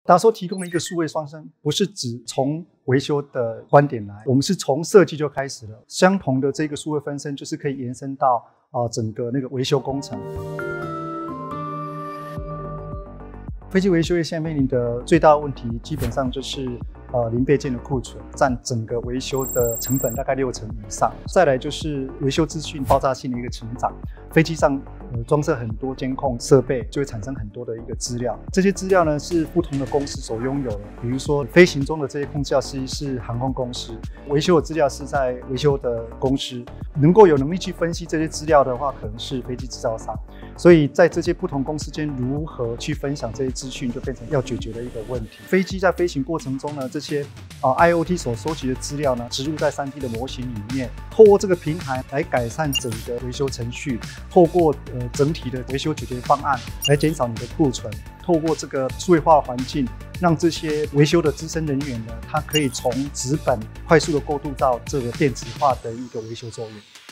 达收提供了一个数位双生，不是只从维修的观点来，我们是从设计就开始了。相同的这个数位分身，就是可以延伸到整个那个维修工程。飞机维修业现在面临的最大的问题，基本上就是零配件的库存占整个维修的成本大概60%以上。再来就是维修资讯爆炸性的一个成长，飞机上装设很多监控设备，就会产生很多的一个资料。这些资料呢是不同的公司所拥有的，比如说飞行中的这些空教师是航空公司，维修的资料是在维修的公司，能够有能力去分析这些资料的话，可能是飞机制造商。所以在这些不同公司间如何去分享这些资讯，就变成要解决的一个问题。飞机在飞行过程中呢，这些IoT 所收集的资料呢，植入在3D 的模型里面，透过这个平台来改善整个维修程序，透过整体的维修解决方案来减少你的库存，透过这个数位化的环境，让这些维修的资深人员呢，他可以从纸本快速的过渡到这个电子化的一个维修作业。